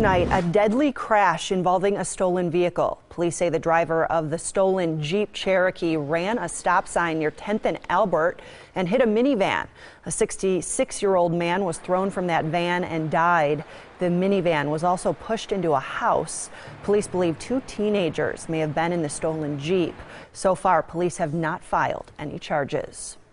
Tonight, a deadly crash involving a stolen vehicle. Police say the driver of the stolen Jeep Cherokee ran a stop sign near 10th and Albert and hit a minivan. A 66-year-old man was thrown from that van and died. The minivan was also pushed into a house. Police believe 2 teenagers may have been in the stolen Jeep. So far, police have not filed any charges.